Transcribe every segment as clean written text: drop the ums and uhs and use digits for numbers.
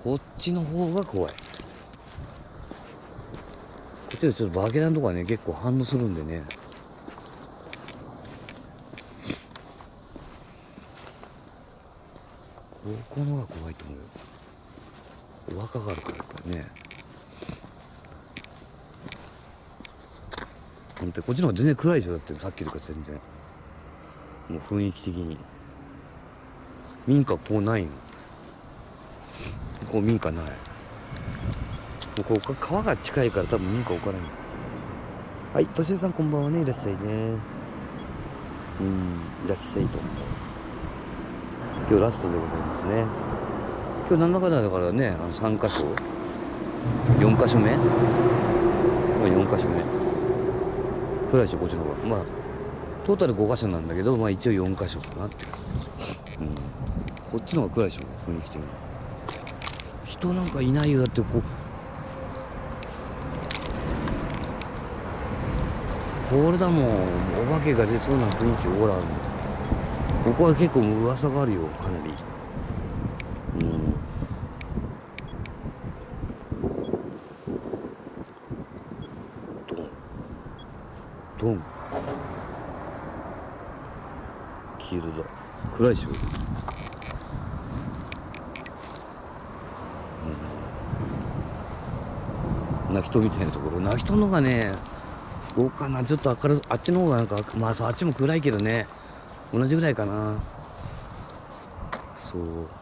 こっちの方が怖い。こっちでちょっとバケダンとかね、結構反応するんでね。ここの方が怖いと思うよ。お若があるからやっぱりね。ほんとこっちの方が全然暗いでしょ。だってさっきよりか全然。もう雰囲気的に。民家こうないの。こう民家ない。もうここ川が近いから多分民家置かないの。はい、としえさんこんばんはね。いらっしゃいね。いらっしゃいと。今日ラストでございますね。今日なんだかんだだからね、3箇所4箇所目4箇所目くらいでしょ、こっちの方が。まあトータル5箇所なんだけど、まあ一応4箇所かなって感じ。こっちの方が暗いでしょ、雰囲気的に。人なんかいないよ。だってこれだもん、お化けが出そうな雰囲気オーラあるもん。ここは結構噂があるよ、かなり。ドン黄色だ。暗いでしょ。ナヒトみたいなところ。ナヒトのがね、どうかな。ちょっと明るあっちの方がなんか、まあそう、あっちも暗いけどね、同じぐらいかな。そう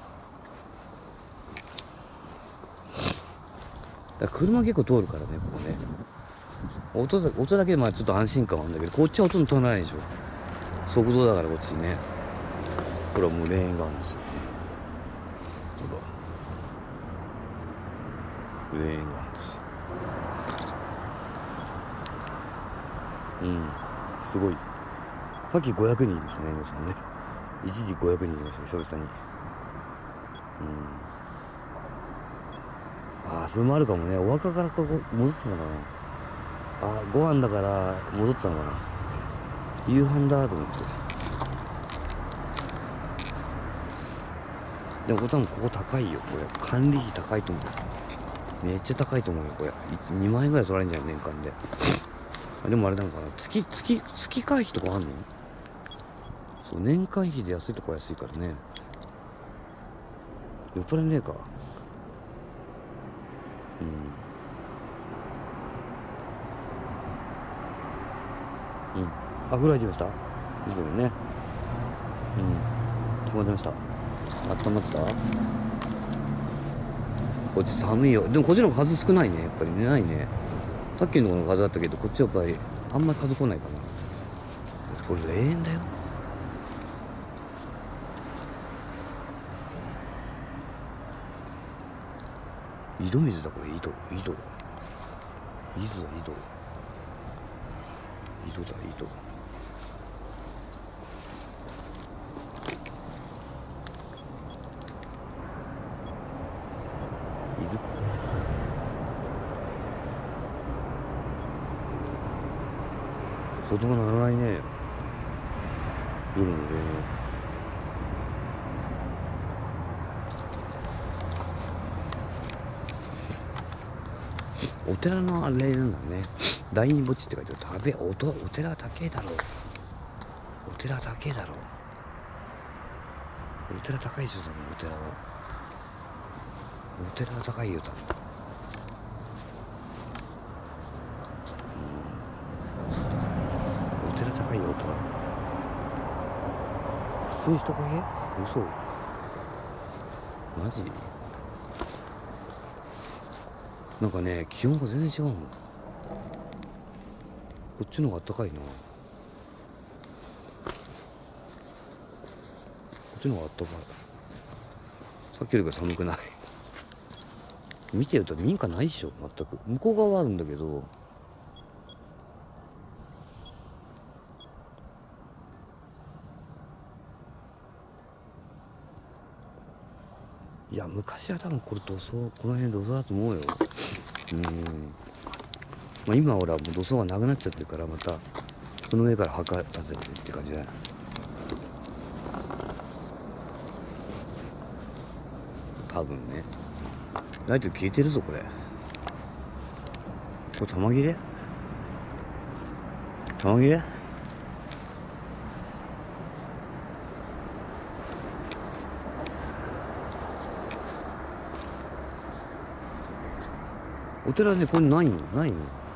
だから車結構通るからね、ここね。音だけでまあちょっと安心感はあるんだけど、こっちは音の通らないでしょ。速度だからこっちね。ほらもうレーンがあるんですよ。ほらレーンがあるんですよ。すごい。さっき500人いましたね、皆さんね。一時500人いましたよ、久々に。ああ、それもあるかもね。お墓からここ戻ってたのかな。ああ、ご飯だから戻ったのかな。夕飯だと思って。でも多分ここ高いよ、これ。管理費高いと思う。めっちゃ高いと思うよ、これ。2万円ぐらい取られるんじゃない、年間で。でもあれなのかな。月会費とかあんの？そう、年間費で安いとこは安いからね。酔っ払いねえか。あ、風呂入ってました？いつもね。止まってました。温まってた？こっち寒いよ。でもこっちの方が数少ないね。やっぱりね、ないね。さっきのところの数だったけど、こっちはやっぱりあんまり数来ないかな。これ霊園だよ。井戸水だ、これ。井戸だ、井戸。いるか。外が鳴らないね。夜の霊園。お寺のあれなんだね。第二墓地って書いてある。お寺は高えだろう。お寺高いでしょ、多分お寺は。お寺は高いよ、多分。お寺高いよ、お寺。普通に人影？嘘？マジ？なんかね、気温が全然違うの。こっちの方が暖かいな。こっちの方が暖かい。さっきよりか寒くない。見てると民家ないっしょ、全く。向こう側はあるんだけど。いや、昔は多分これ土葬、この辺土葬だと思うよ。まあ今はほら、もう土葬がなくなっちゃってるから、また、その上から墓建ててって感じだよ。多分ね。 ライト消えてるぞこれ。これ玉切れ玉切れ。お寺ね、これないのないの。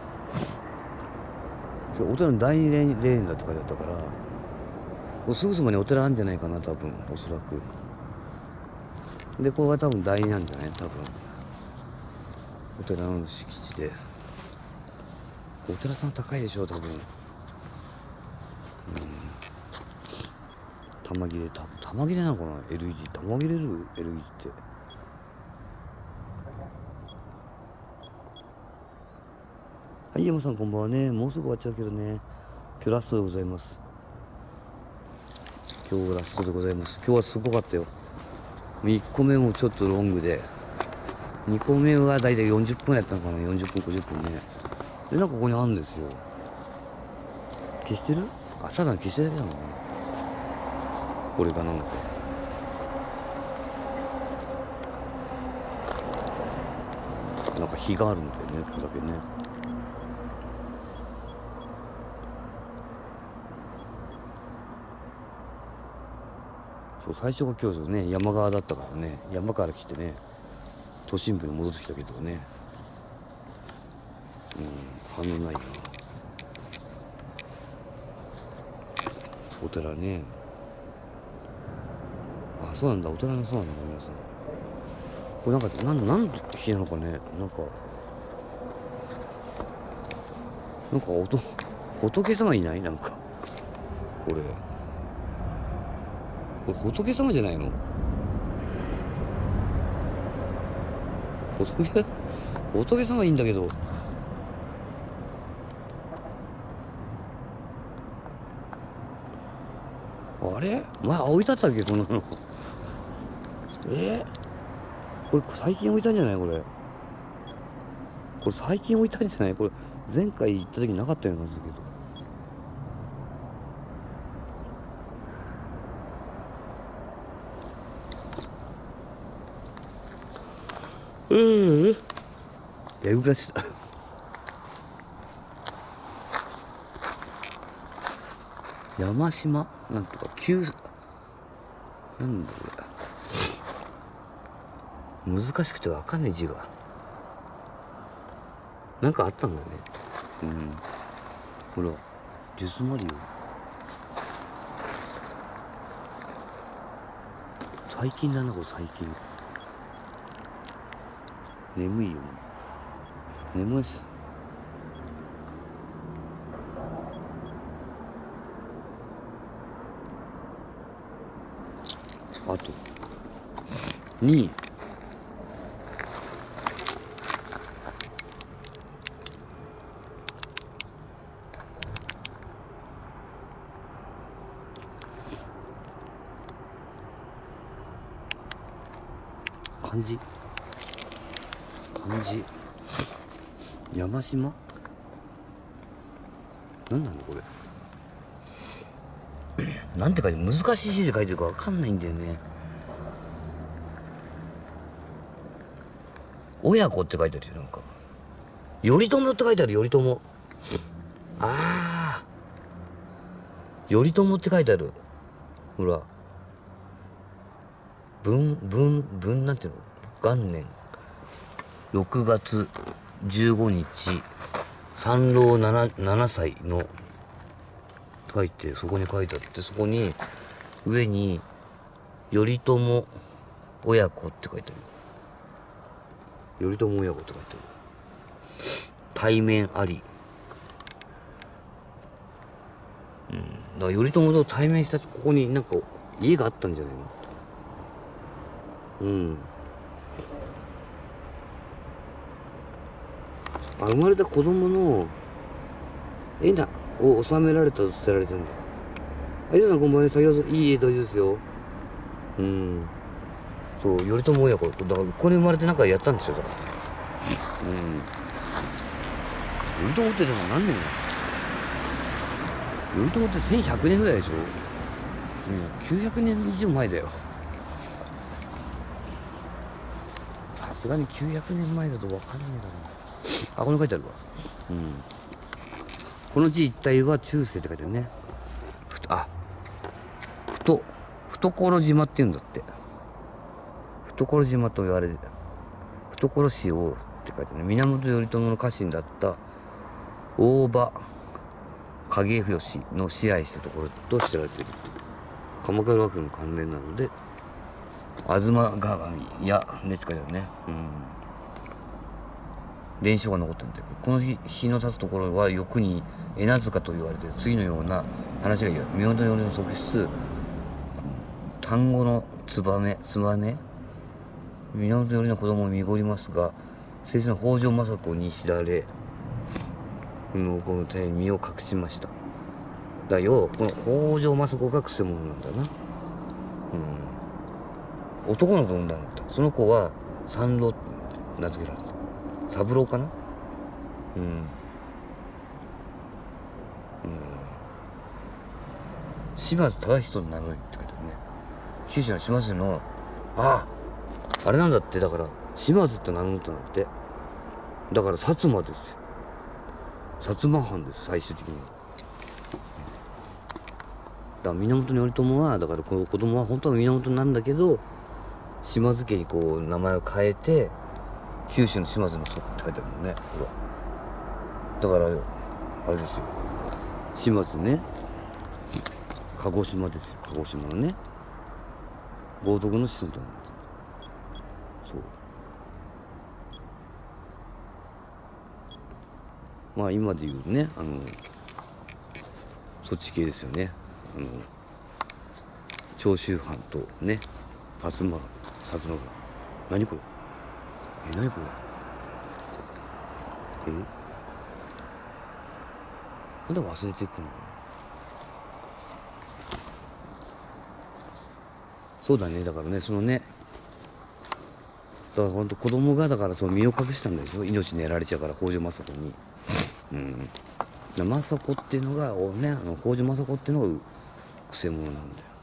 お寺の第二霊園だって書いてあったから、これすぐそばにお寺あるんじゃないかな、多分、おそらく。で、ここが多分第二なんじゃない多分。お寺の敷地で。お寺さん高いでしょ、多分。玉切れ、玉切れなのかな ?LED。玉切れる ?LED って。はい、山さんこんばんはね。もうすぐ終わっちゃうけどね。今日ラストでございます。今日ラストでございます。今日はすごかったよ。1個目もちょっとロングで、2個目はだいたい40分やったのかな。40分、50分ね。で、なんかここにあるんですよ。消してる？あ、ただ消してるだけなのかな。これがなんか。なんか火があるんだよね、これだけね。そう、最初が今日ね、山側だったからね、山から来てね、都心部に戻ってきたけどね。反応ないな。お寺ね。あ、そうなんだ、お寺のそうなんだ、皆さん。これなんか、なんの日なのかね、なんか仏様いないなんか。これ仏様じゃないの？仏様いいんだけど。あれ前置いてあったっけこんなの。これ最近置いたんじゃないこれ。これ最近置いたんじゃないこれ。前回行った時なかったような感じだけど。やぐらしだ。山島なんとかなんだこれ。難しくてわかんない字が。なんかあったんだよね。ほら、ジュスマリオ。最近だな、これ最近。眠いよ。眠いっす。あと2。漢字山島なんなんだこれ。なんて書いてる、難しい字で書いてるかわかんないんだよね。親子って書いてあるよ。なんか頼朝って書いてある。頼朝。ああ、頼朝って書いてある。ほら、なんていうの、元年6月15日三老 7歳の書いて、そこに書いてあって、そこに上に頼朝親子って書いてある。頼朝親子って書いてある。対面あり。だから頼朝と対面したここになんか家があったんじゃないの。生まれた子供の絵を収められたと伝えられてるんだ。あ、伊藤さんこんばんは。先ほどいい絵大丈夫ですよ。そう、頼朝親子。だからここに生まれてなんかやったんですよ。だから頼朝ってでも何年頼朝って1100年ぐらいでしょ。900年以上前だよ。さすすがに900年前だと分かんないだろうな。あ、これ書いてあるわ。うん。この地一帯は中世って書いてあるね。懐島って言うんだって。懐島と言われる。懐市をって書いてあるね。源頼朝の家臣だった大場景義の支配したところと知られている。鎌倉幕府の関連なので、吾妻鏡やねって書いてあるね。うん。伝承が残ってるんで、この日の立つところは欲に江塚と言われて、次のような話が言う。源頼の側室、丹後のつばね、源頼の子供を見ごりますが、正式な北条政子に知られ、この手に身を隠しました。だよ、この北条政子がくせ者なんだな。うん。男の子を産んだんだった。その子は三郎って名付けられた。三郎かな。うん。島津忠人の名乗りって書いてあるね。九州の島津の、あれなんだって。だから島津って名乗ったんだって。だから薩摩ですよ。薩摩藩です、最終的には。だから源頼朝は、だからこの子供は本当は源なんだけど、島津家にこう名前を変えて、九州の島津の祖って書いてあるもんね。ほら。だからあれですよ、島津ね、鹿児島ですよ。鹿児島のね、豪徳の子孫となんだ。そう。まあ今で言うね、そっち系ですよね。長州藩とね、薩摩藩。何これ。何これ。なんで忘れていくのかな。そうだね。だからね、そのね、だから本当子供がだからその身を隠したんでしょ。命狙われちゃうから、北条政子に。うん。政子っていうのがね、北条政子っていうのがくせ者なんだよ。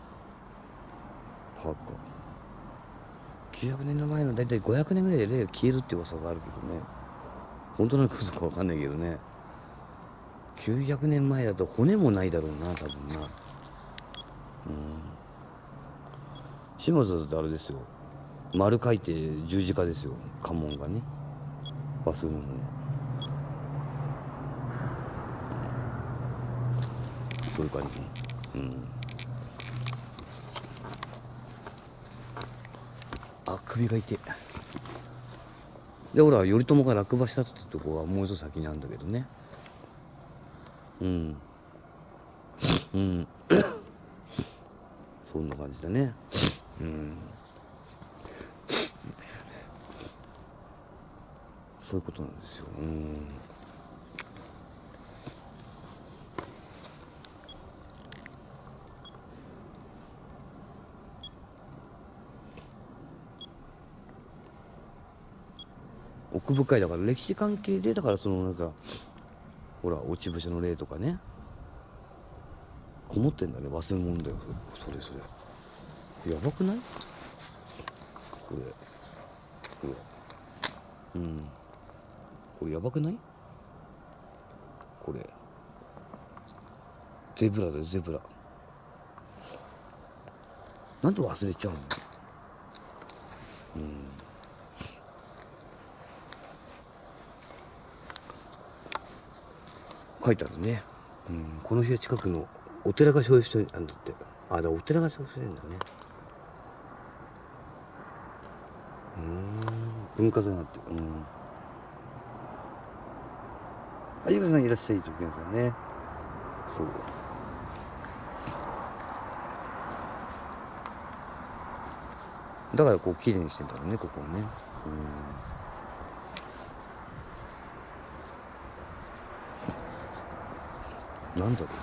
はか。900年の前の大体500年ぐらいで霊が消えるって噂があるけどね。本当なのか嘘か分かんないけどね。900年前だと骨もないだろうな、多分な。島津だってあれですよ。丸書いて十字架ですよ。家紋がね。忘れるのね。そういう感じ。首が痛い。で、ほら、頼朝が落馬したってとこはもう一つ先にあるんだけどね。そんな感じだね。そういうことなんですよ。奥深い。だから歴史関係で、だからそのなんかほら落ち武者の例とかね、こもってんだね。忘れ物だよ。それやばくない？これこれやばくない？これゼブラだよ、ゼブラ。なんで忘れちゃうの？書いてあるね。この日は近くのお寺が所有してるんだって。だからお寺が所有してるんだね。文化財になってる。ゆかさんいらっしゃい、徳元さんね。そう。だからこう綺麗にしてんだろうね、ここをね。なんだろうね。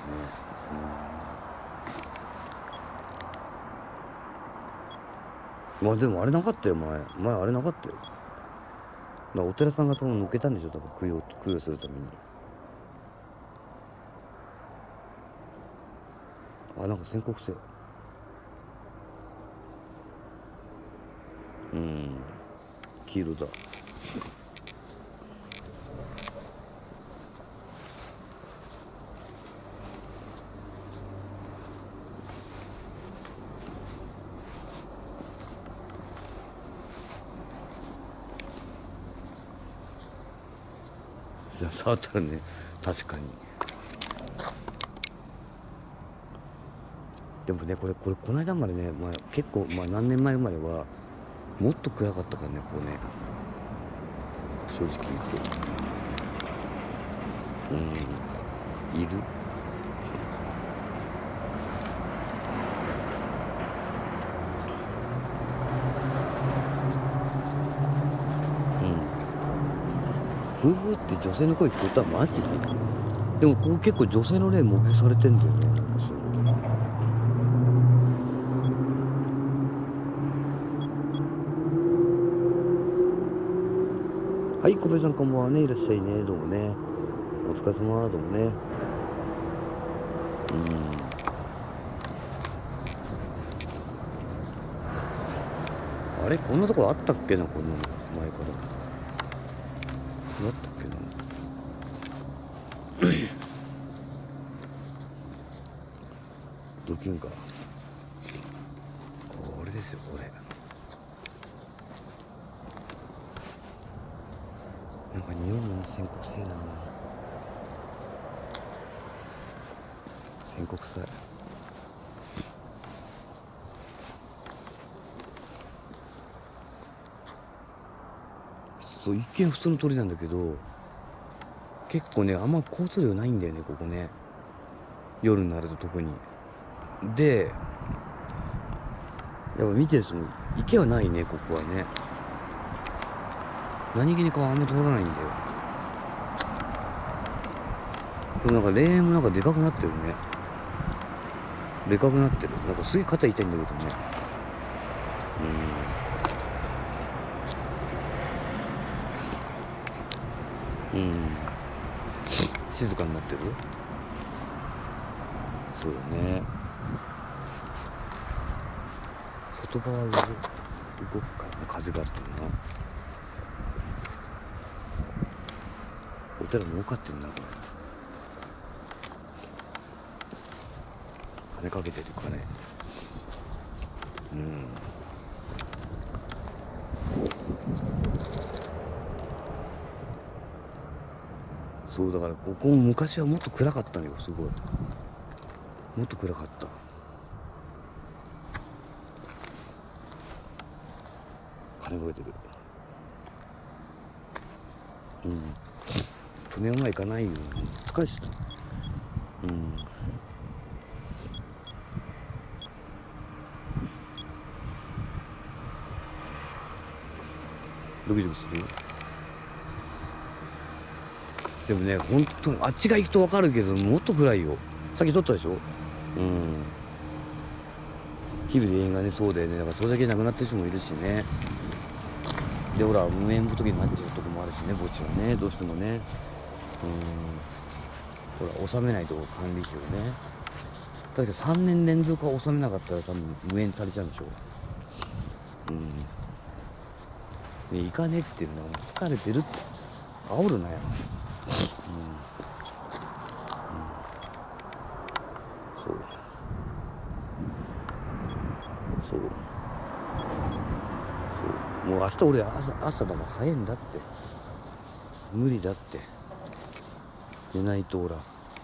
まあでもあれなかったよ、前あれなかったよ。だからお寺さんが多分抜けたんでしょ、多分供養するために。なんか宣告せよ。 黄色だ。触ったらね、確かに。でもね、これこの間までね、結構、何年前まではもっと暗かったからね、こうね、正直言うと。いる。夫婦って女性の声聞こえた？マジでもここ結構女性の霊目撃されてんだよね。なんかそういうの。はい、小部さんこんばんはね。いらっしゃいね。どうもね。お疲れ様。どうもね。あれこんなところあったっけな、この前から。あったっけな。ドキュンか。これですよ、これ。なんか匂いも宣告せえな。宣告臭い。そう、一見普通の鳥なんだけど、結構ね、あんま交通量ないんだよね、ここね。夜になると特に。で、やっぱ見てるその池はないね、ここはね。何気に川あんま通らないんだよ。でもなんか霊園もなんかでかくなってるね。でかくなってる。なんかすげえ肩痛いんだけどね。静かになってる。そうだね。外側は動くからね、風があるとな。お寺儲かってんな、これ。金かけてる金。そうだからここも昔はもっと暗かったのよ。すごいもっと暗かった。金かけてる。利根山行かないよ。高いし。ドキドキする。でもね、本当にあっちが行くと分かるけど、もっと暗いよ。さっき撮ったでしょ。日々で縁がね、そうだよね。だからそれだけ亡くなってる人もいるしね。で、ほら、無縁仏になっちゃうとこもあるしね、墓地はね、どうしてもね。ほら、納めないと管理費をね。だけど3年連続は納めなかったら多分無縁されちゃうんでしょ。ね、行かねえっていうのは疲れてるって煽るなよ。そうもう明日俺朝だもん早いんだって。無理だって寝ないと。ほら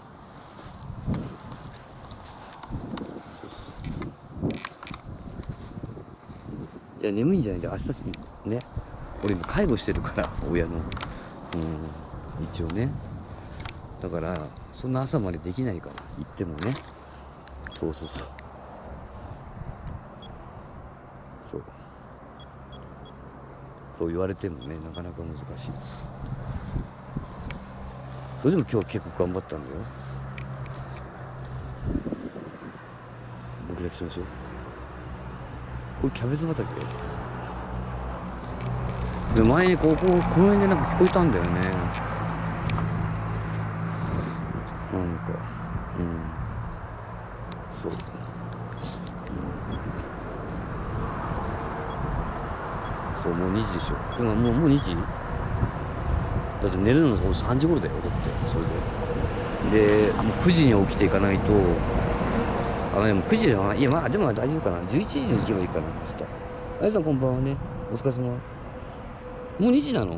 いや眠いんじゃないんだ。明日ね、俺今介護してるから親の一応ね。だからそんな朝までできないから行ってもね。そう言われてもね、なかなか難しいです。それでも今日は結構頑張ったんだよ。僕だけしましょう。これキャベツ畑で、前にこの辺でなんか聞こえたんだよね。なんかそうそう、もう2時でしょ。今もう2時だって寝るの3時頃だよ、だって、それで。で、もう9時に起きていかないと、でも9時だな。いや、まあ、でも大丈夫かな。11時に行けばいいかな、つった。あやさんこんばんはね。お疲れ様。もう2時なの？も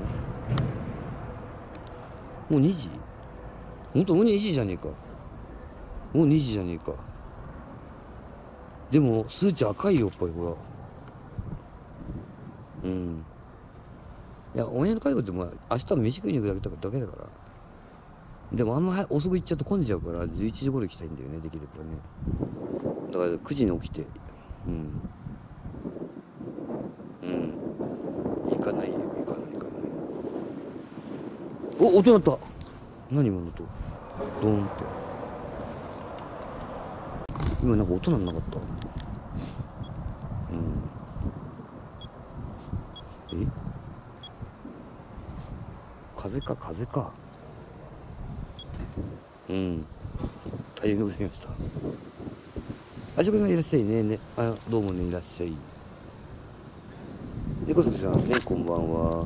う2時？ほんともう2時じゃねえか。もう2時じゃねえか。でも、数値赤いよ、やっぱり、ほら。うん。いや、親の介護ってもう明日飯食いに行くだけだから。でもあんま遅く行っちゃうと混んじゃうから、11時頃行きたいんだよね、できればね。だから9時に起きて、うん。うん。行かないよ、行かない。お、音鳴った。何今の音。ドーンって。今なんか音なんなかった。うん。風か。うん。大変でございました。あしこさんいらっしゃいね。どうもね、いらっしゃい。猫崎さんね、こんばんは。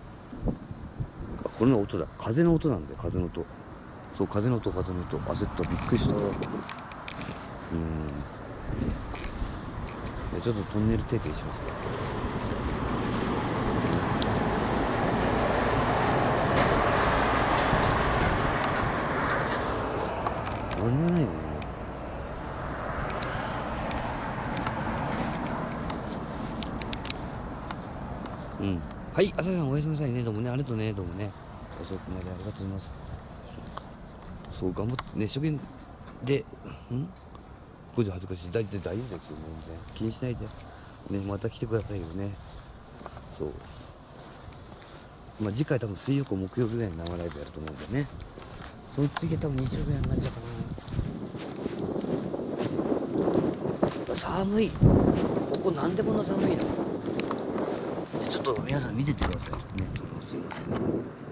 これの音だ。風の音なんだよ、風の音。そう、風の音。焦った、びっくりした。ちょっとトンネル停停しますか。何もないよね。うん。はい、朝日さんおやすみなさいね。どうもね、ありがとうね。どうもね。遅くまでありがとうございます。そう、頑張ってね、初見で、これで恥ずかしい。大丈夫だよ、全然。気にしないで。ね、また来てくださいよね。そう。まあ次回多分水曜か木曜日ぐらいに生ライブやると思うんだよね。その次は多分日曜日になっちゃうかな。寒い。ここなんでこんな寒いの？ちょっと皆さん見ててくださいね。すいません。